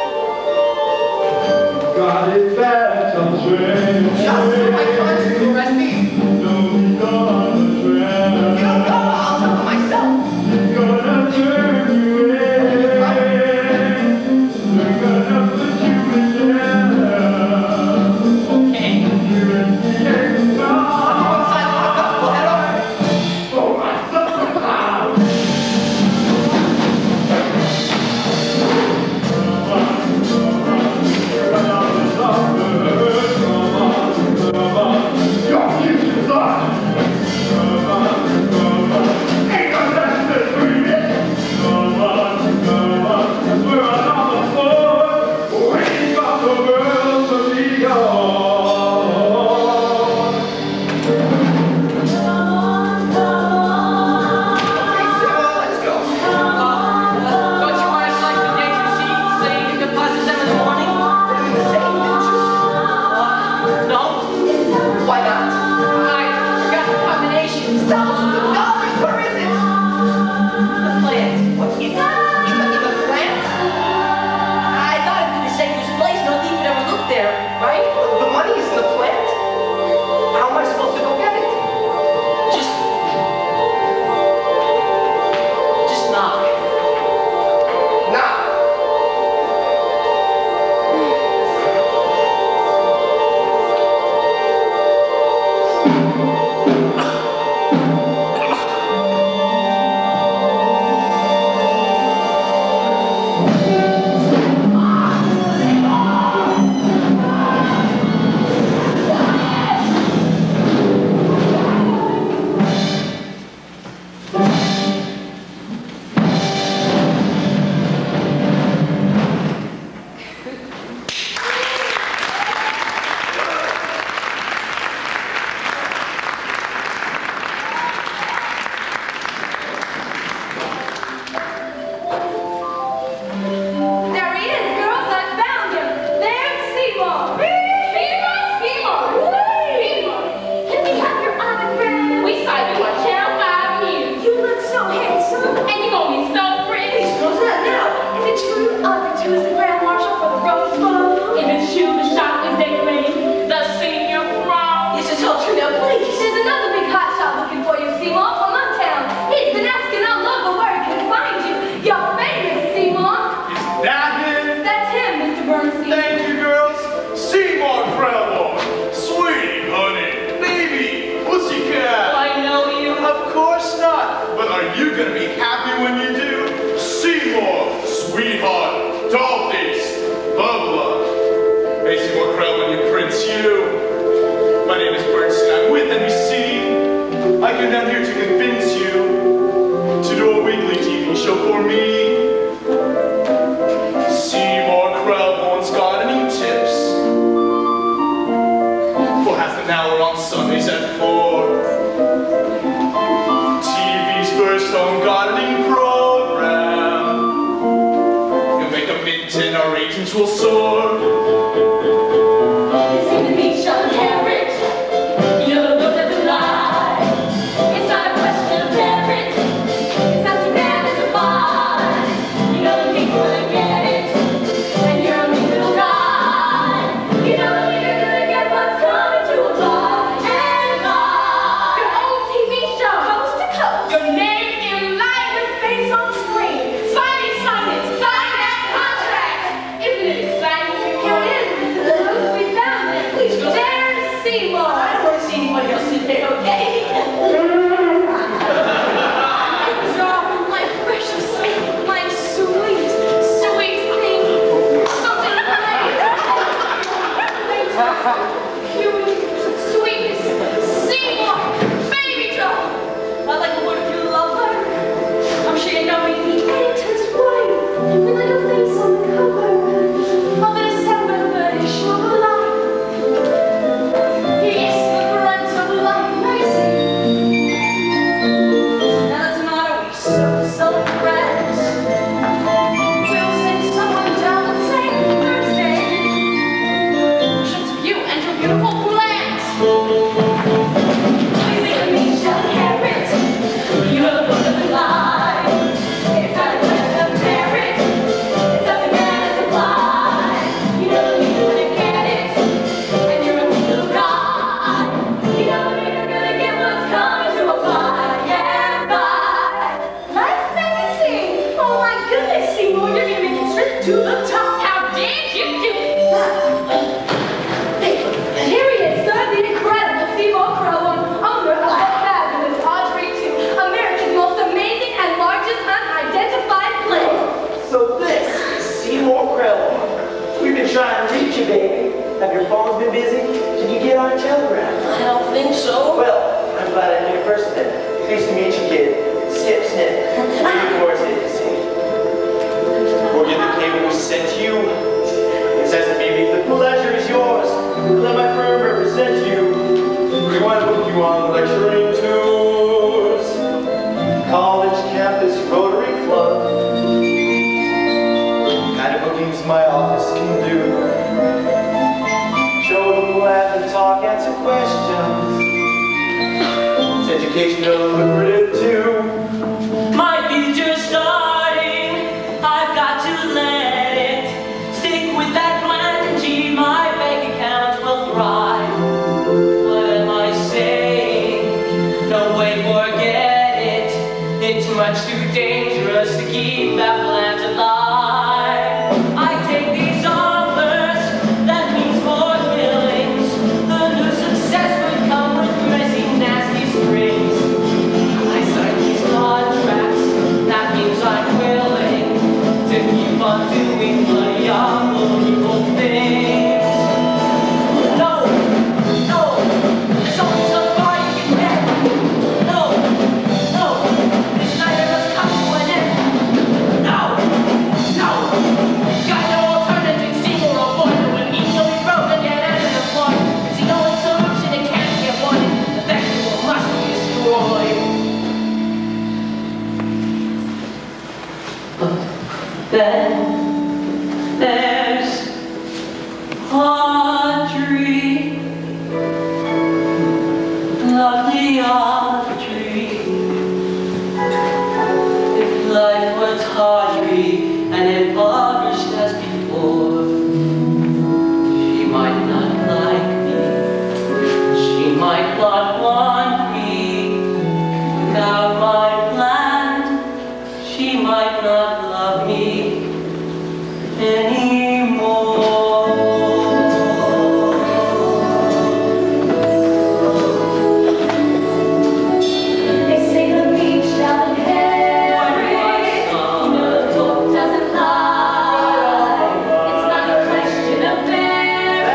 Got it back on train. Just for my conscience to arrest me. No, we got a train. You don't know, I'll tell them myself. Gonna turn you in. They're gonna put you in jail. Okay. You and me ain't Go gone. inside, lock up, we'll head over. Oh, my God. Come on, come on, come on. Doesn't lie. It's not a question of marriage.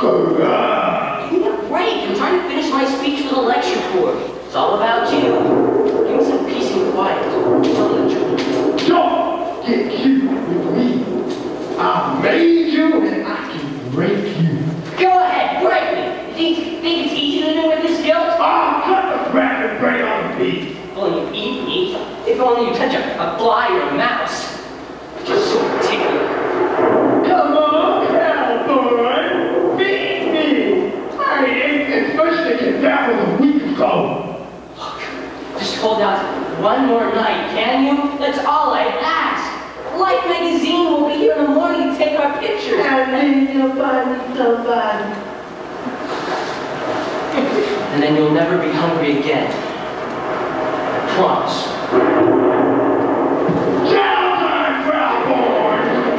Give me a break. I'm trying to finish my speech for the lecture tour. It's all about you. Give me some peace and quiet. Tell the truth. Don't get cute with me. I made you and I can break you. Go ahead, break me. You think, think it's easy to live with this guilt? Oh, cut the crap and break on me. If only you eat me. If only you touch a, a fly or a mouse. Just so particular. Come on, cowboy. Beat me. I ate as much as you that was a week ago. Look, just hold out one more night, can you? That's all I ask. Life magazine will be here in the morning to take our pictures. I need somebody, somebody. And then you'll never be hungry again. Promise. Cowboy, cowboy.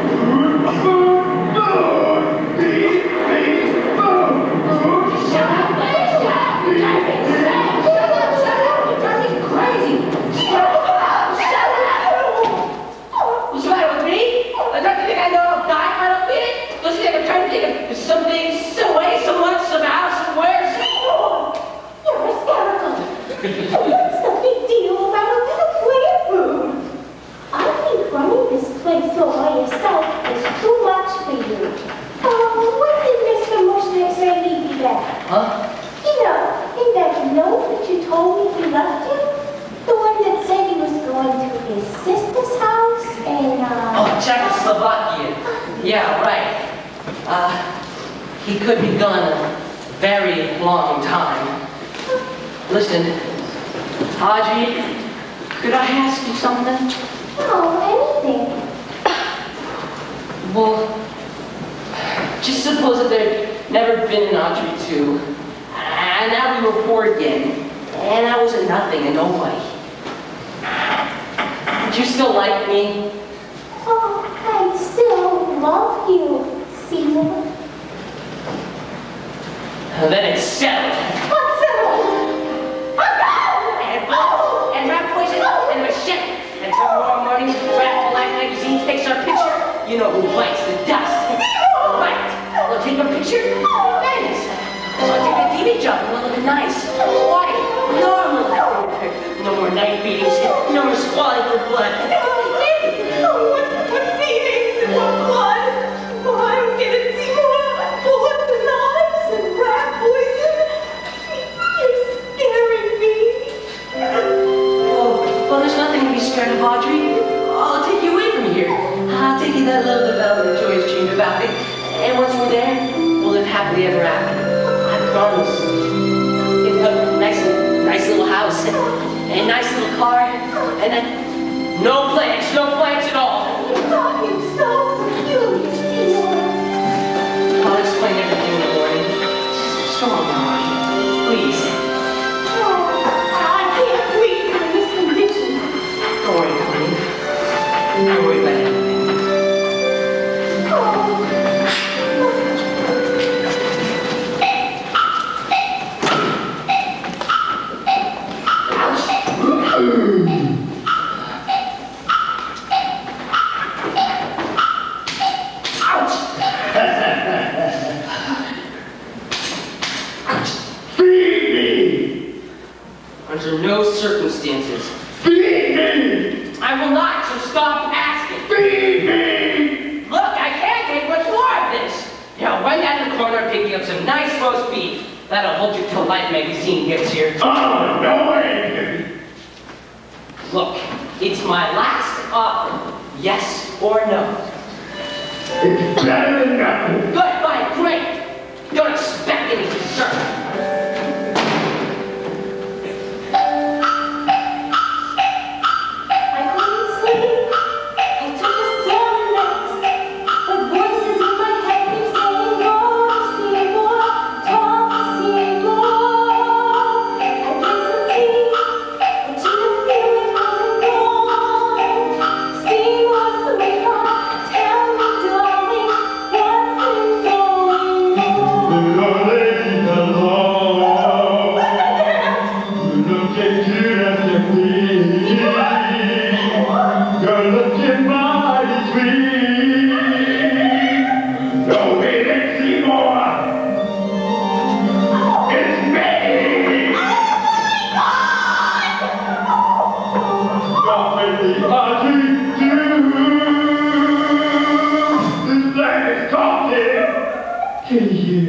Beat me. Shut up, man. Shut up. Shut up. Shut up. You're driving me crazy. Shut up. Shut up. What's the matter with me? Don't you think I know how to die if I don't beat it? Don't you think I'm trying to think of something, some way, someone, somehow, somewhere? You're hysterical. What's the big deal about a little playroom? I think running this place all by yourself is too much for you. Oh, when did Mister Mushnick say he'd be back? Huh? You know, in that note that you told me he left you? The one that said he was going to his sister's house and, uh... Oh, Czechoslovakia. Yeah, right. Uh, he could be gone a very long time. Listen, Audrey, could I ask you something? No, anything. Well, just suppose that there'd never been an Audrey two, and now we were four again, and I was a nothing, a nobody. Would you still like me? Oh, I still love you, Seymour. Then it's settled. What's settled? And bullets, and rat poison, and a machete. And tomorrow morning, Rat Life magazine takes our picture. You know who bites the dust. Right. We'll take a picture. Thanks. I'll take a T V job and we'll look nice. White. Normal. No more night beatings. No more squalling for blood. Oh, what, what beatings and what blood? Oh, I don't get it, Seymour. Bullets and knives and rat poison. You're scaring me. Oh, well, there's nothing to be scared of, Audrey. I'll take you away from here. I'll take you that little development Joyce dreamed about it. And once we're there, we'll live happily ever after. I promise. In a nice, nice little house, and a nice little car, and then no plants, no plants at all. You're talking so cute, Seymour. I'll explain everything in the morning. Just come on now, Audrey. Please. Oh, I can't breathe in this condition. Don't worry, honey. Don't worry about anything. Under no circumstances. Feed me! I will not, so stop asking. Feed me! Look, I can't take much more of this. Now run down the corner and pick you up some nice roast beef. That'll hold you till Life magazine gets here. Oh, no way! Look, it's my last offer. Yes or no? It's better than nothing. Good, fine, great. Don't expect any dessert. I couldn't sleep. I took a seven naps. But voices in my head keep saying, "Go, Seymour, talk, Seymour." I drank some tea, but you don't feel it wasn't gone. Seymour, sweetheart, tell me, darling, what's been going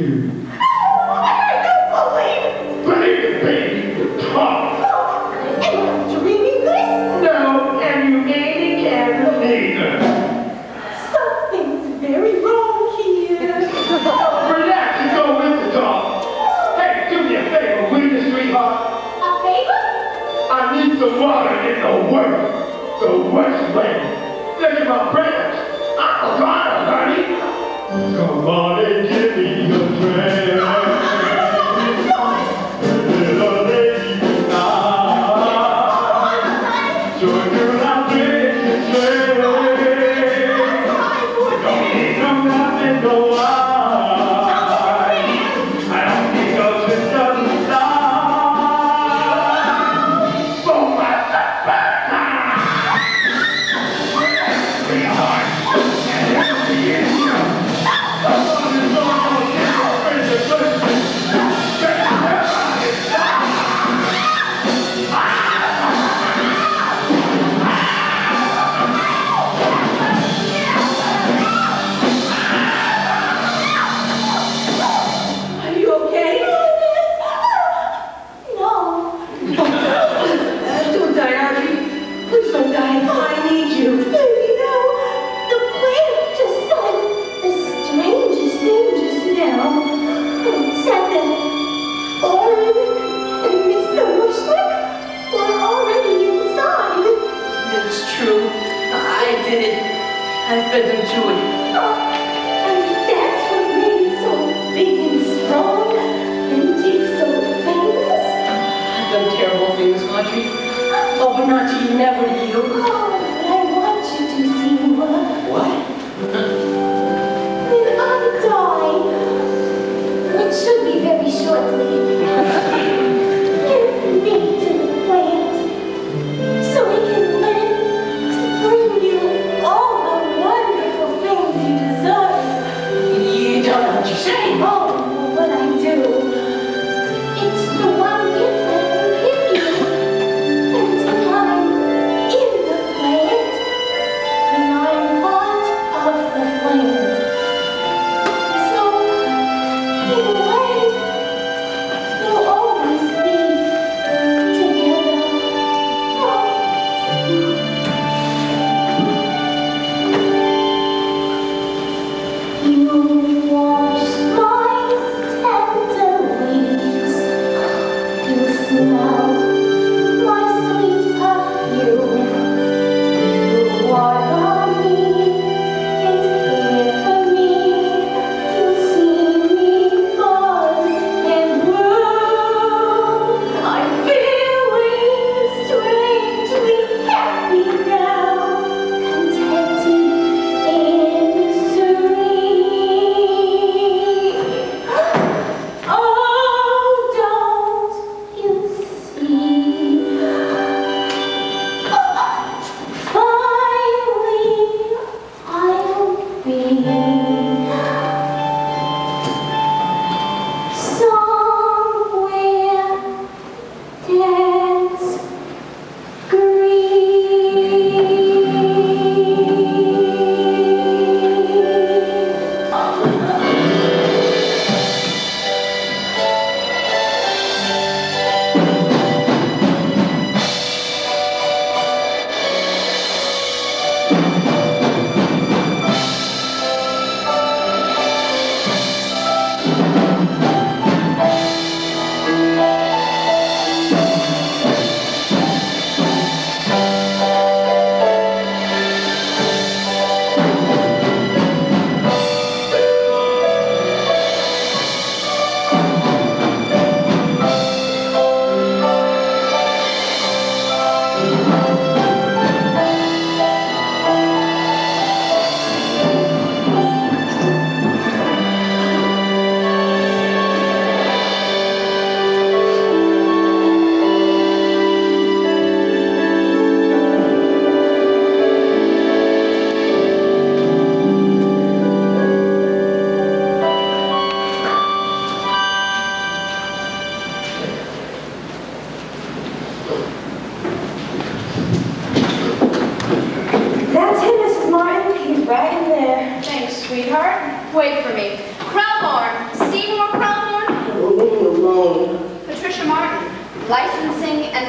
you. I don't believe Baby, baby, talk. Am I dreaming this? No, and you ain't can't neither. Something's very wrong here. Relax and go with the talk. Hey, do me a favor, will you, sweetheart? A favor? I need some water in the worst, the worst way. Look at my prayers. I'm a goner, honey. Come on and give me a drink. Little lady tonight. Sure do not drink and drink. Don't need no nothing, no wine. I don't need no system inside. For my sweetheart. And it'll be in you. Someone is going to get your friends a good get the hell out of here. Are you okay? No. Uh, don't die, Archie. Please don't die. I need you. Baby, no. The plant just said the strangest thing just now. It said that Oren and Mister Mushnick were already inside. It's true. I did it. I fed them to it. Oh, and that's what made it so big and strong and did so famous. I've done terrible things, Audrey. Oh, but not to you, never to you. Oh, but I want you to see more. What? When I die, which should be very shortly, give me to the plant so we can live to bring you all the wonderful things you deserve. You don't know what you're saying. Oh, what I do. It's the one gift that I can give you. Until I'm in the plant, then I'm part of the plant. So, in a way, we'll always be together. You wash my tender leaves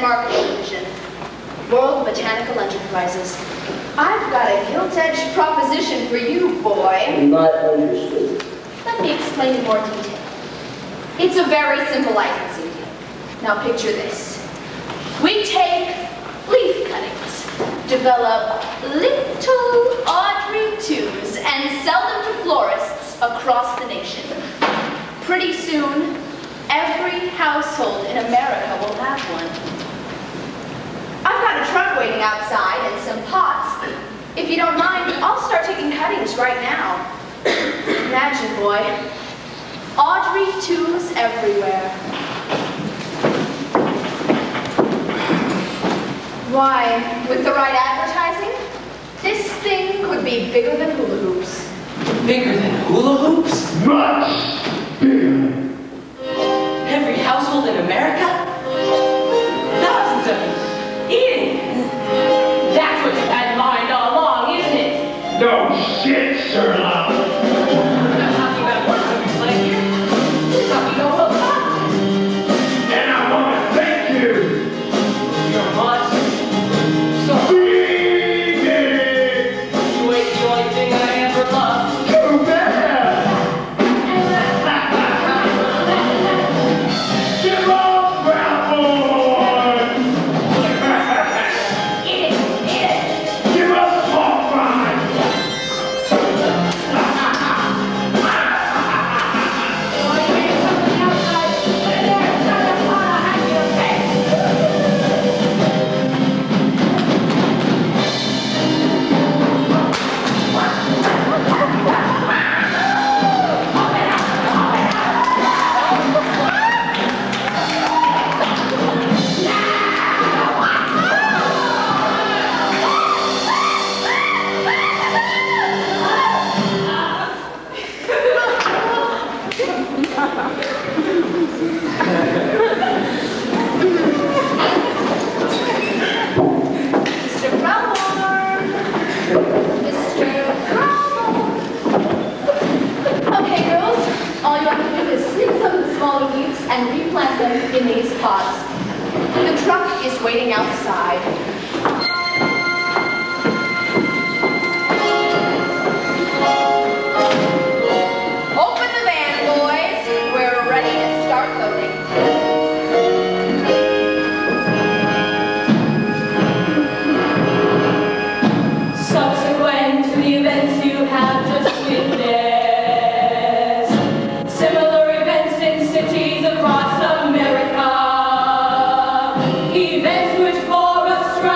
Marketing Division, World Botanical Enterprises. I've got a gilt-edged proposition for you, boy. Not interested. Let me explain in more detail. It's a very simple licensing deal. Now picture this. We take leaf cuttings, develop little Audrey twos, and sell them to florists across the nation. Pretty soon, every household in America will have one. I've got a truck waiting outside and some pots. If you don't mind, I'll start taking cuttings right now. Imagine, boy, Audrey twos everywhere. Why, with the right advertising, this thing could be bigger than hula hoops. Bigger than hula hoops? Much bigger. Every household in America? Thousands of them. Eating. That's what you had in mind all along, isn't it? No shit, Sherlock. We're not talking about work cookies like here. We're talking about whole time. And I want to thank you. You're much. So Big. you ain't the only thing I ever loved. Too bad. Give up, brown boy. Eat it, eat it. Give us pork fries. Mister Crowmore! Mister Crowmore! Okay, girls, all you have to do is snip some of the smaller leaves and replant them in these pots. The truck is waiting outside. Open the van, boys. We're ready to start loading. Subsequent to the events you have just witnessed, similar events in cities across America, events which bore a strong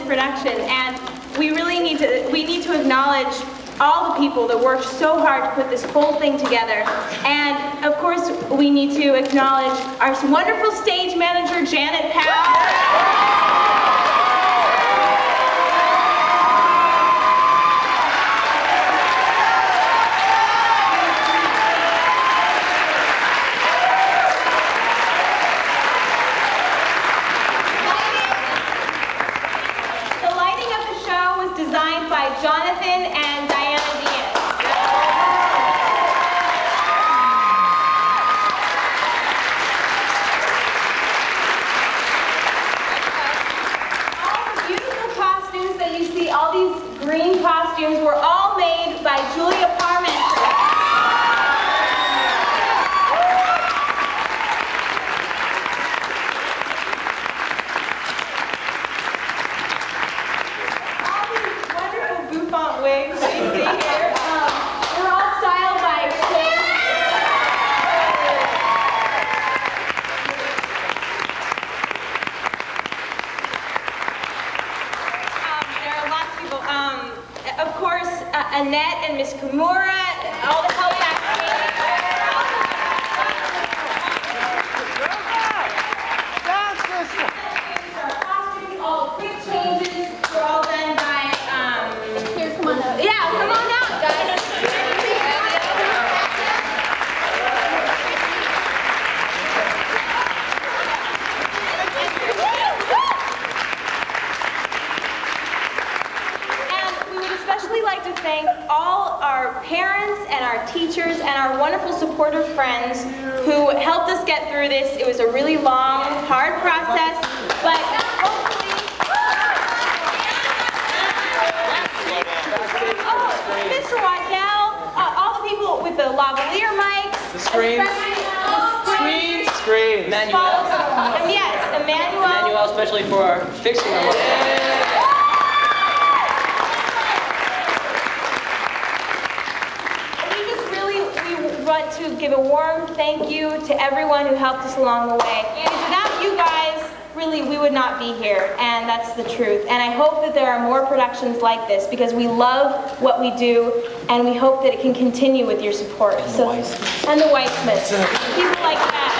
production, and we really need to, we need to acknowledge all the people that worked so hard to put this whole thing together. And of course, we need to acknowledge our wonderful stage manager, Janet Powell. Designed by Jonathan and Diana Diaz. All the beautiful costumes that you see, all these green costumes, were all made by Julia Parmenter. Wigs that you see here. Um, they're all styled by Claire. Um, there are lots of people. Um, of course, uh, Annette and Miss Kimura, all the help back costumes, all the quick changes were all done by Yeah, come on out, guys. And we would especially like to thank all our parents and our teachers and our wonderful supportive friends who helped us get through this. It was a really long, hard process, but hopefully Oh, Mister Waddell, uh, all the people with the lavalier mics. The screens. Screens. Screens. Emmanuel. Um, yes, Emmanuel. Emmanuel, especially for fixing them. We just really, we want to give a warm thank you to everyone who helped us along the way. Because without you guys, really, we would not be here, and that's the truth. And I hope that there are more productions like this, because we love what we do, and we hope that it can continue with your support. And so, the Weissmans. And the Weissmans. People like that.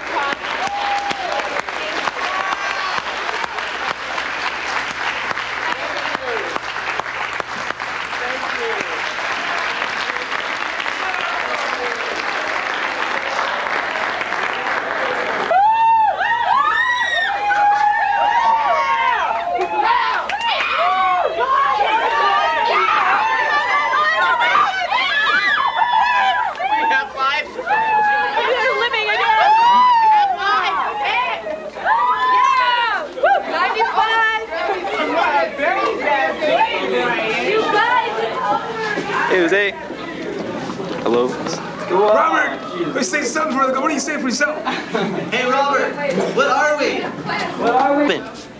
Hey, Jose. Hello. Robert, let's say something for the. What do you say for yourself? Hey, Robert, what are we? What are we?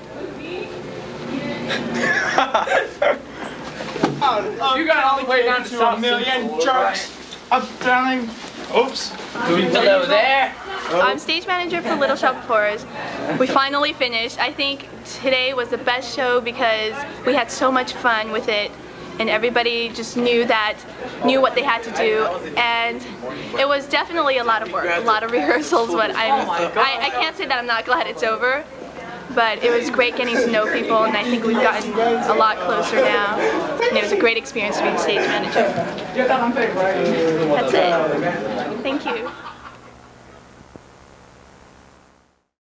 Oh, you got all the way down to a million jerks. Up, darling. Oops. Hello there. I'm stage manager for Little Shop of Horrors. We finally finished. I think today was the best show because we had so much fun with it, and everybody just knew that, knew what they had to do, and it was definitely a lot of work, a lot of rehearsals, but I'm, I, I can't say that I'm not glad it's over, but it was great getting to know people, and I think we've gotten a lot closer now, and it was a great experience to be the stage manager. That's it. Thank you.